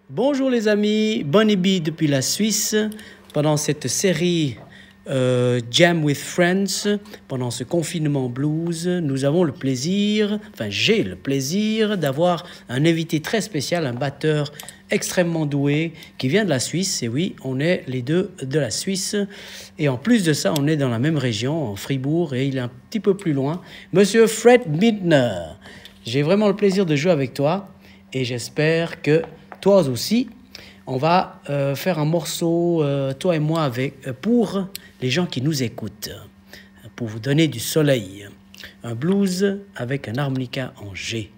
Bonjour les amis, Bonnie B depuis la Suisse. Pendant cette série Jam with Friends, pendant ce confinement blues, nous avons le plaisir, j'ai le plaisir d'avoir un invité très spécial, un batteur extrêmement doué qui vient de la Suisse. Et oui, on est les deux de la Suisse. Et en plus de ça, on est dans la même région, en Fribourg, et il est un petit peu plus loin. Monsieur Fred Midner, j'ai vraiment le plaisir de jouer avec toi et j'espère que toi aussi, on va faire un morceau, toi et moi, pour les gens qui nous écoutent, pour vous donner du soleil. Un blues avec un harmonica en G.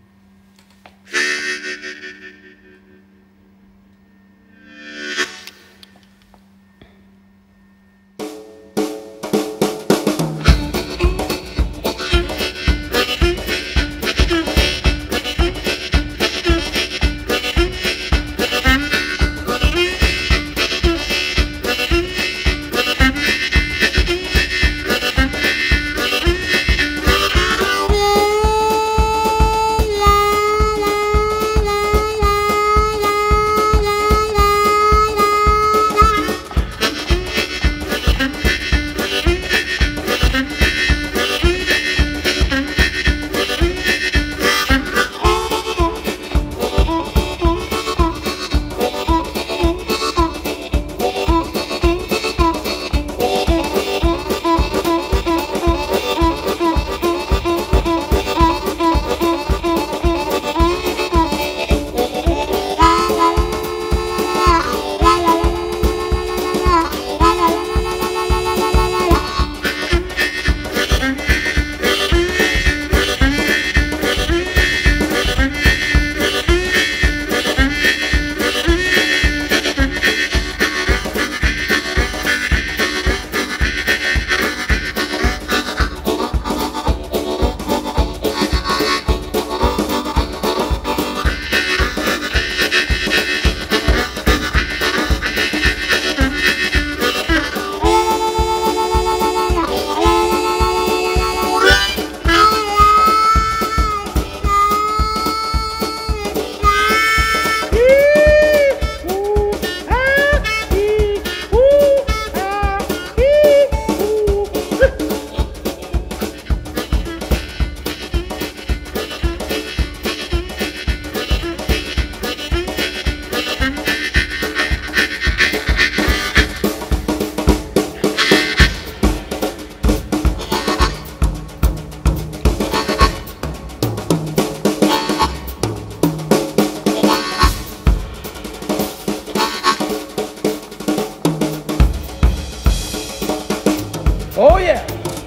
Oh yeah!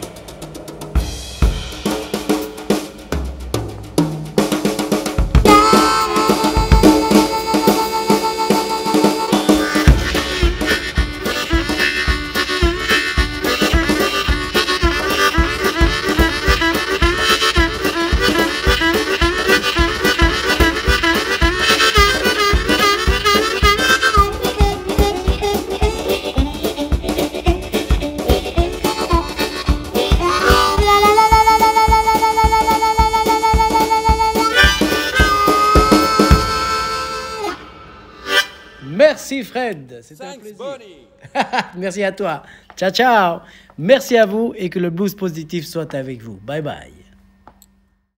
Merci Fred, c'était un plaisir. Bonnie. Merci à toi. Ciao, ciao. Merci à vous et que le blues positif soit avec vous. Bye bye.